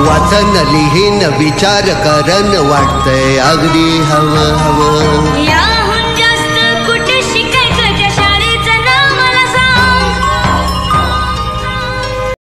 वाचन लिहीन विचार करन वाटतंय अगदी हवं हवं.